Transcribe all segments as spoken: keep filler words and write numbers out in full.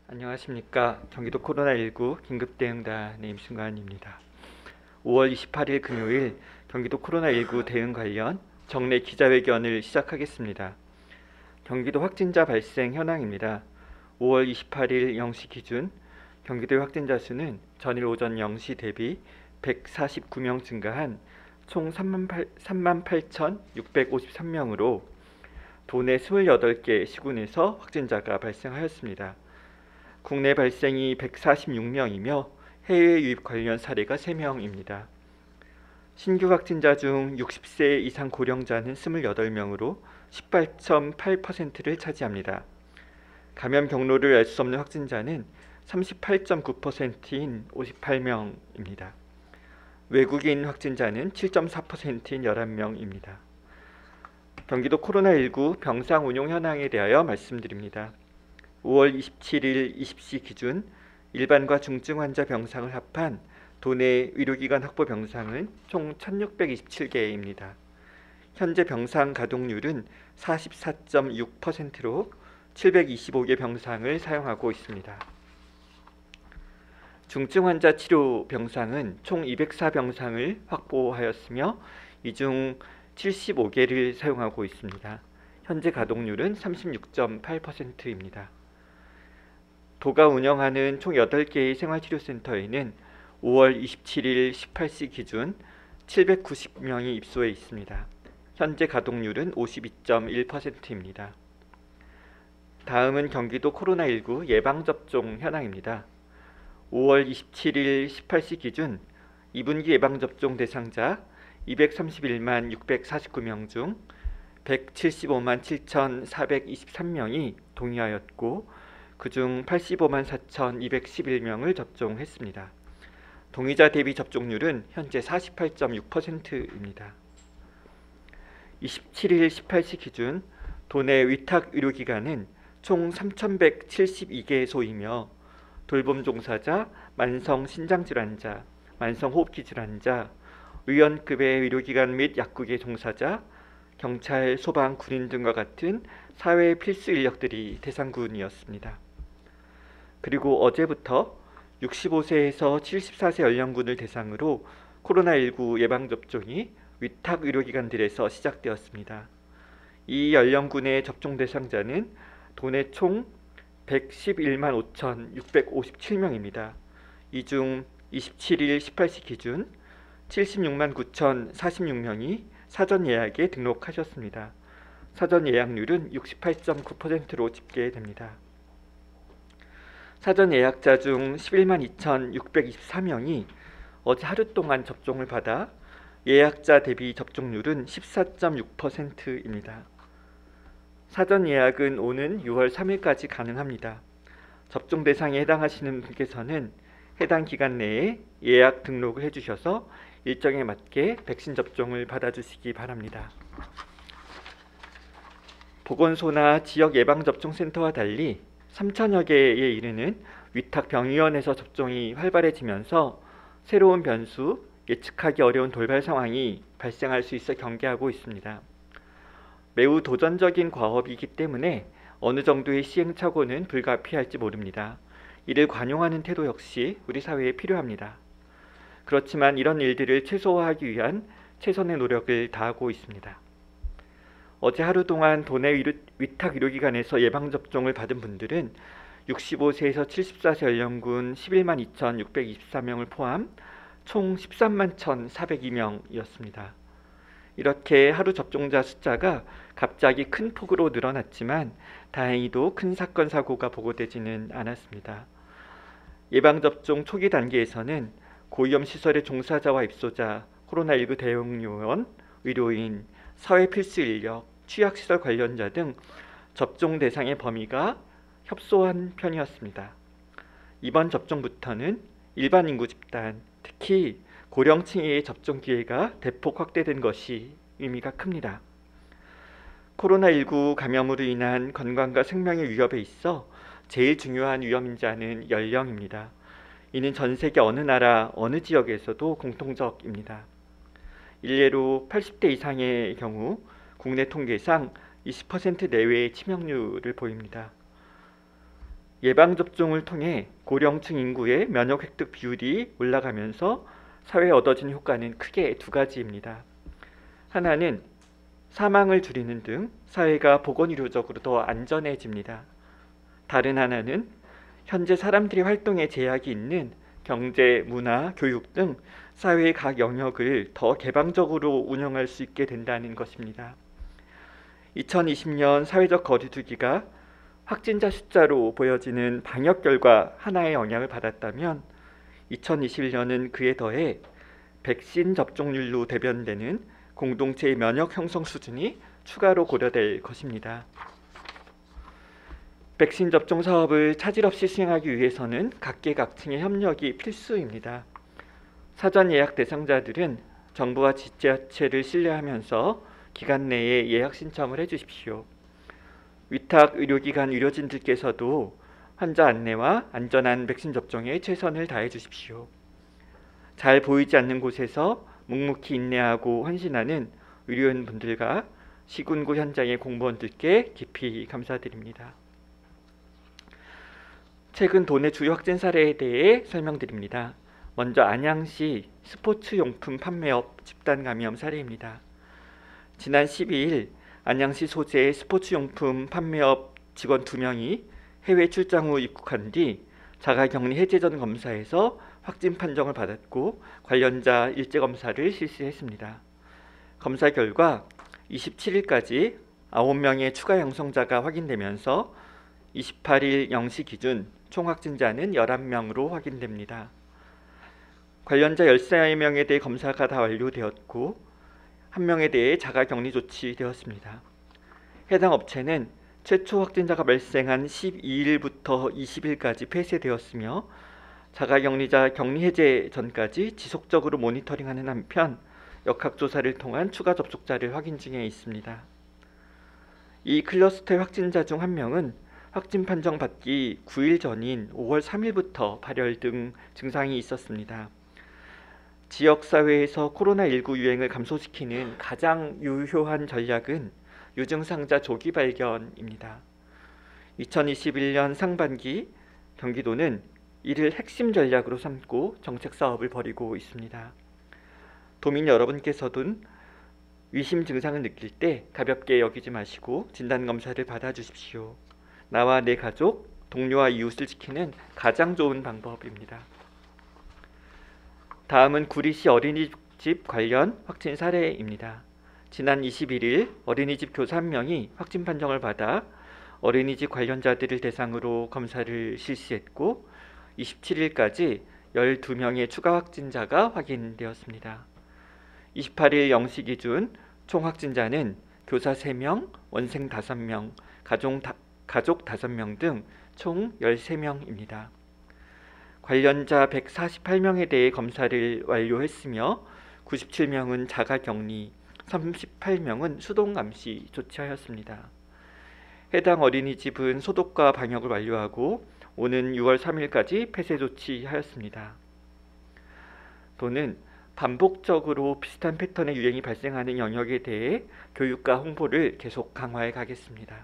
안녕하십니까. 경기도 코로나십구 긴급대응단의 임승관입니다. 오월 이십팔일 금요일 경기도 코로나십구 대응 관련 정례 기자회견을 시작하겠습니다. 경기도 확진자 발생 현황입니다. 오월 이십팔일 영 시 기준 경기도의 확진자 수는 전일 오전 영 시 대비 백사십구 명 증가한 총 삼만 팔천육백오십삼 명으로 도내 이십팔 개 시군에서 확진자가 발생하였습니다. 국내 발생이 백사십육 명이며 해외 유입 관련 사례가 세 명입니다. 신규 확진자 중 육십 세 이상 고령자는 이십팔 명으로 십팔 점 팔 퍼센트를 차지합니다. 감염 경로를 알 수 없는 확진자는 삼십팔 점 구 퍼센트인 오십팔 명입니다. 외국인 확진자는 칠 점 사 퍼센트인 열한 명입니다. 경기도 코로나십구 병상 운용 현황에 대하여 말씀드립니다. 오월 이십칠일 이십 시 기준 일반과 중증 환자 병상을 합한 도내 의료기관 확보 병상은 총 천육백이십칠 개입니다. 현재 병상 가동률은 사십사 점 육 퍼센트로 칠백이십오 개 병상을 사용하고 있습니다. 중증 환자 치료 병상은 총 이백사 병상을 확보하였으며 이 중 칠십오 개를 사용하고 있습니다. 현재 가동률은 삼십육 점 팔 퍼센트입니다. 도가 운영하는 총 여덟 개의 생활치료센터에는 오월 이십칠일 십팔 시 기준 칠백구십 명이 입소해 있습니다. 현재 가동률은 오십이 점 일 퍼센트입니다. 다음은 경기도 코로나십구 예방접종 현황입니다. 오월 이십칠일 십팔 시 기준 이 분기 예방접종 대상자 이백삼십일만 육백사십구 명 중 백칠십오만 칠천사백이십삼 명이 동의하였고 그중 팔십오만 사천이백십일 명을 접종했습니다. 동의자 대비 접종률은 현재 사십팔 점 육 퍼센트입니다. 이십칠일 십팔 시 기준 도내 위탁 의료기관은 총 삼천백칠십이 개소이며 돌봄 종사자, 만성 신장질환자, 만성 호흡기 질환자, 의원급의 의료기관 및 약국의 종사자, 경찰, 소방, 군인 등과 같은 사회 필수 인력들이 대상군이었습니다. 그리고 어제부터 육십오 세에서 칠십사 세 연령군을 대상으로 코로나십구 예방접종이 위탁 의료기관들에서 시작되었습니다. 이 연령군의 접종 대상자는 도내 총 백십일만 오천육백오십칠 명입니다. 이 중 이십칠일 십팔 시 기준 칠십육만 구천사십육 명이 사전 예약에 등록하셨습니다. 사전 예약률은 육십팔 점 구 퍼센트로 집계됩니다. 사전 예약자 중 십일만 이천육백이십사 명이 어제 하루 동안 접종을 받아 예약자 대비 접종률은 십사 점 육 퍼센트입니다. 사전 예약은 오는 유월 삼일까지 가능합니다. 접종 대상에 해당하시는 분께서는 해당 기간 내에 예약 등록을 해주셔서 일정에 맞게 백신 접종을 받아주시기 바랍니다. 보건소나 지역 예방접종센터와 달리 삼천여 개에 이르는 위탁병의원에서 접종이 활발해지면서 새로운 변수, 예측하기 어려운 돌발 상황이 발생할 수 있어 경계하고 있습니다. 매우 도전적인 과업이기 때문에 어느 정도의 시행착오는 불가피할지 모릅니다. 이를 관용하는 태도 역시 우리 사회에 필요합니다. 그렇지만 이런 일들을 최소화하기 위한 최선의 노력을 다하고 있습니다. 어제 하루 동안 도내 위탁 의료기관에서 예방접종을 받은 분들은 육십오 세에서 칠십사 세 연령군 십일만 이천육백이십사 명을 포함 총 십삼만 천사백이 명이었습니다. 이렇게 하루 접종자 숫자가 갑자기 큰 폭으로 늘어났지만 다행히도 큰 사건 사고가 보고되지는 않았습니다. 예방접종 초기 단계에서는 고위험시설의 종사자와 입소자, 코로나십구 대응요원, 의료인, 사회필수인력, 취약시설 관련자 등 접종 대상의 범위가 협소한 편이었습니다. 이번 접종부터는 일반 인구 집단, 특히 고령층의 접종 기회가 대폭 확대된 것이 의미가 큽니다. 코로나십구 감염으로 인한 건강과 생명의 위협에 있어 제일 중요한 위험인자는 연령입니다. 이는 전 세계 어느 나라, 어느 지역에서도 공통적입니다. 일례로 팔십 대 이상의 경우 국내 통계상 이십 퍼센트 내외의 치명률을 보입니다. 예방접종을 통해 고령층 인구의 면역 획득 비율이 올라가면서 사회에 얻어진 효과는 크게 두 가지입니다. 하나는 사망을 줄이는 등 사회가 보건의료적으로 더 안전해집니다. 다른 하나는 현재 사람들의 활동에 제약이 있는 경제, 문화, 교육 등 사회의 각 영역을 더 개방적으로 운영할 수 있게 된다는 것입니다. 이천이십 년 사회적 거리두기가 확진자 숫자로 보여지는 방역 결과 하나의 영향을 받았다면 이천이십일 년은 그에 더해 백신 접종률로 대변되는 공동체의 면역 형성 수준이 추가로 고려될 것입니다. 백신 접종 사업을 차질 없이 수행하기 위해서는 각계각층의 협력이 필수입니다. 사전 예약 대상자들은 정부와 지자체를 신뢰하면서 기간 내에 예약 신청을 해주십시오. 위탁 의료기관 의료진들께서도 환자 안내와 안전한 백신 접종에 최선을 다해 주십시오. 잘 보이지 않는 곳에서 묵묵히 인내하고 헌신하는 의료인분들과 시군구 현장의 공무원들께 깊이 감사드립니다. 최근 도내 주요 확진 사례에 대해 설명드립니다. 먼저 안양시 스포츠용품 판매업 집단 감염 사례입니다. 지난 십이 일 안양시 소재 스포츠용품 판매업 직원 두 명이 해외 출장 후 입국한 뒤 자가격리 해제 전 검사에서 확진 판정을 받았고 관련자 일제 검사를 실시했습니다. 검사 결과 이십칠 일까지 아홉 명의 추가 양성자가 확인되면서 이십팔 일 영 시 기준 총 확진자는 열한 명으로 확인됩니다. 관련자 열세 명에 대해 검사가 다 완료되었고 한 명에 대해 자가격리 조치되었습니다. 해당 업체는 최초 확진자가 발생한 십이 일부터 이십 일까지 폐쇄되었으며 자가격리자 격리 해제 전까지 지속적으로 모니터링하는 한편 역학조사를 통한 추가 접촉자를 확인 중에 있습니다. 이 클러스터의 확진자 중 한 명은 확진 판정 받기 구 일 전인 오월 삼 일부터 발열 등 증상이 있었습니다. 지역사회에서 코로나십구 유행을 감소시키는 가장 유효한 전략은 유증상자 조기 발견입니다. 이천이십일 년 상반기 경기도는 이를 핵심 전략으로 삼고 정책 사업을 벌이고 있습니다. 도민 여러분께서도 위심 증상을 느낄 때 가볍게 여기지 마시고 진단검사를 받아주십시오. 나와 내 가족, 동료와 이웃을 지키는 가장 좋은 방법입니다. 다음은 구리시 어린이집 관련 확진 사례입니다. 지난 이십일 일 어린이집 교사 한 명이 확진 판정을 받아 어린이집 관련자들을 대상으로 검사를 실시했고 이십칠 일까지 열두 명의 추가 확진자가 확인되었습니다. 이십팔 일 영 시 기준 총 확진자는 교사 세 명, 원생 다섯 명, 가족, 다, 가족 다섯 명 등 총 열세 명입니다. 관련자 백사십팔 명에 대해 검사를 완료했으며 구십칠 명은 자가격리, 삼십팔 명은 수동감시 조치하였습니다. 해당 어린이집은 소독과 방역을 완료하고 오는 유월 삼 일까지 폐쇄 조치하였습니다. 또는 반복적으로 비슷한 패턴의 유행이 발생하는 영역에 대해 교육과 홍보를 계속 강화해 가겠습니다.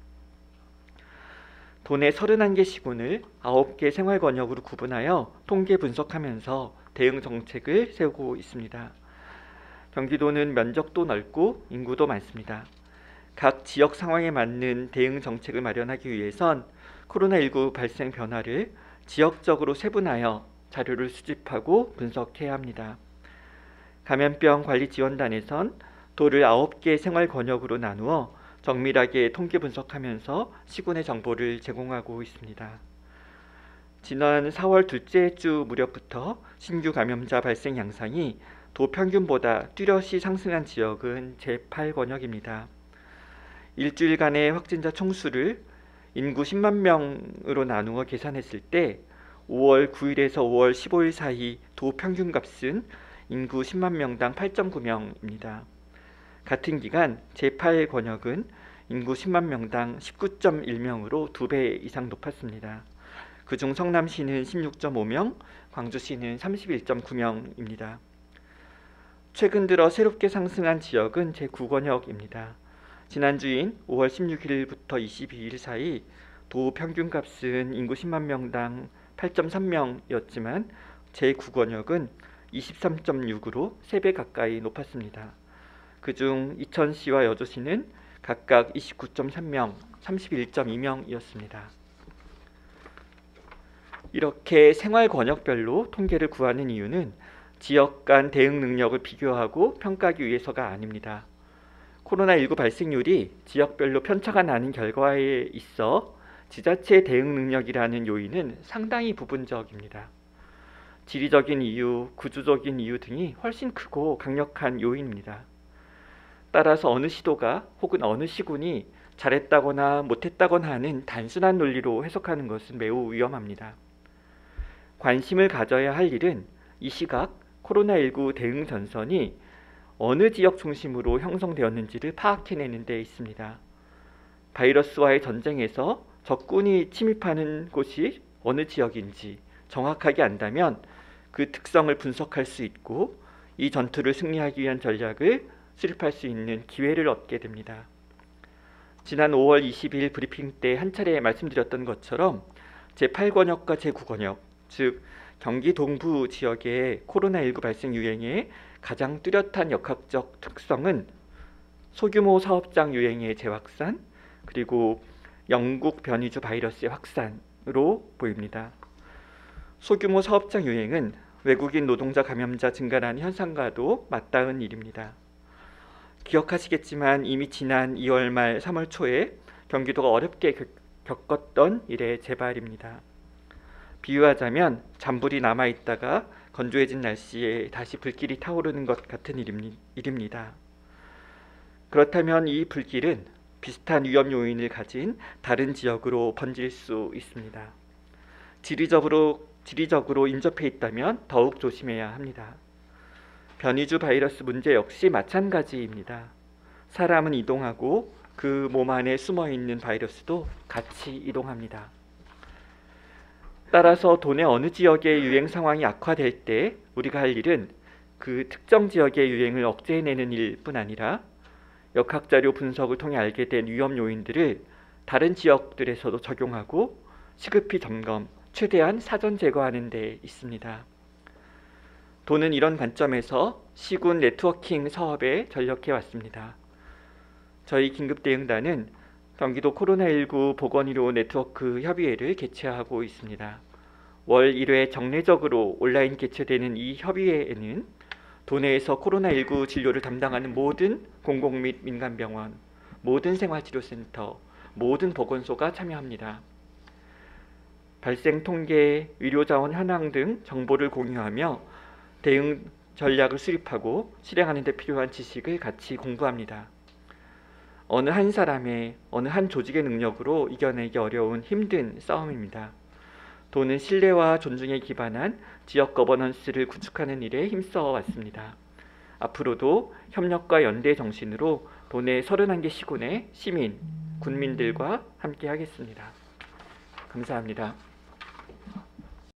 도내 서른한 개 시군을 아홉 개 생활권역으로 구분하여 통계 분석하면서 대응 정책을 세우고 있습니다. 경기도는 면적도 넓고 인구도 많습니다. 각 지역 상황에 맞는 대응 정책을 마련하기 위해선 코로나십구 발생 변화를 지역적으로 세분하여 자료를 수집하고 분석해야 합니다. 감염병 관리 지원단에선 도를 아홉 개 생활 권역으로 나누어 정밀하게 통계 분석하면서 시군의 정보를 제공하고 있습니다. 지난 사월 둘째 주 무렵부터 신규 감염자 발생 양상이 도 평균보다 뚜렷이 상승한 지역은 제팔 권역입니다. 일주일간의 확진자 총수를 인구 십만 명으로 나누어 계산했을 때 오월 구 일에서 오월 십오 일 사이 도 평균값은 인구 십만 명당 팔 점 구 명입니다. 같은 기간 제팔 권역은 인구 십만 명당 십구 점 일 명으로 두 배 이상 높았습니다. 그중 성남시는 십육 점 오 명, 광주시는 삼십일 점 구 명입니다. 최근 들어 새롭게 상승한 지역은 제구 권역입니다. 지난주인 오월 십육 일부터 이십이 일 사이 도 평균값은 인구 십만 명당 팔 점 삼 명이었지만 제구 권역은 이십삼 점 육으로 세 배 가까이 높았습니다. 그중 이천시와 여주시는 각각 이십구 점 삼 명, 삼십일 점 이 명이었습니다. 이렇게 생활 권역별로 통계를 구하는 이유는 지역 간 대응 능력을 비교하고 평가하기 위해서가 아닙니다. 코로나십구 발생률이 지역별로 편차가 나는 결과에 있어 지자체의 대응 능력이라는 요인은 상당히 부분적입니다. 지리적인 이유, 구조적인 이유 등이 훨씬 크고 강력한 요인입니다. 따라서 어느 시도가 혹은 어느 시군이 잘했다거나 못했다거나 하는 단순한 논리로 해석하는 것은 매우 위험합니다. 관심을 가져야 할 일은 이 시각 코로나십구 대응 전선이 어느 지역 중심으로 형성되었는지를 파악해내는 데 있습니다. 바이러스와의 전쟁에서 적군이 침입하는 곳이 어느 지역인지 정확하게 안다면 그 특성을 분석할 수 있고 이 전투를 승리하기 위한 전략을 수립할 수 있는 기회를 얻게 됩니다. 지난 오월 이십일 브리핑 때 한 차례 말씀드렸던 것처럼 제팔 권역과 제구 권역, 즉 경기 동부 지역의 코로나십구 발생 유행의 가장 뚜렷한 역학적 특성은 소규모 사업장 유행의 재확산, 그리고 영국 변이주 바이러스의 확산으로 보입니다. 소규모 사업장 유행은 외국인 노동자 감염자 증가라는 현상과도 맞닿은 일입니다. 기억하시겠지만 이미 지난 이월 말 삼월 초에 경기도가 어렵게 겪었던 일의 재발입니다. 비유하자면 잔불이 남아있다가 건조해진 날씨에 다시 불길이 타오르는 것 같은 일입니다. 그렇다면 이 불길은 비슷한 위험 요인을 가진 다른 지역으로 번질 수 있습니다. 지리적으로, 지리적으로 인접해 있다면 더욱 조심해야 합니다. 변이주 바이러스 문제 역시 마찬가지입니다. 사람은 이동하고 그 몸 안에 숨어있는 바이러스도 같이 이동합니다. 따라서 도내 어느 지역의 유행 상황이 악화될 때 우리가 할 일은 그 특정 지역의 유행을 억제해내는 일뿐 아니라 역학자료 분석을 통해 알게 된 위험 요인들을 다른 지역들에서도 적용하고 시급히 점검, 최대한 사전 제거하는 데 있습니다. 도는 이런 관점에서 시군 네트워킹 사업에 전력해 왔습니다. 저희 긴급대응단은 경기도 코로나십구 보건의료 네트워크 협의회를 개최하고 있습니다. 월 일 회 정례적으로 온라인 개최되는 이 협의회에는 도내에서 코로나십구 진료를 담당하는 모든 공공 및 민간병원, 모든 생활치료센터, 모든 보건소가 참여합니다. 발생 통계, 의료자원 현황 등 정보를 공유하며 대응 전략을 수립하고 실행하는 데 필요한 지식을 같이 공부합니다. 어느 한 사람의, 어느 한 조직의 능력으로 이겨내기 어려운 힘든 싸움입니다. 도는 신뢰와 존중에 기반한 지역 거버넌스를 구축하는 일에 힘써 왔습니다. 앞으로도 협력과 연대 정신으로 도내 서른한 개 시군의 시민, 군민들과 함께 하겠습니다. 감사합니다.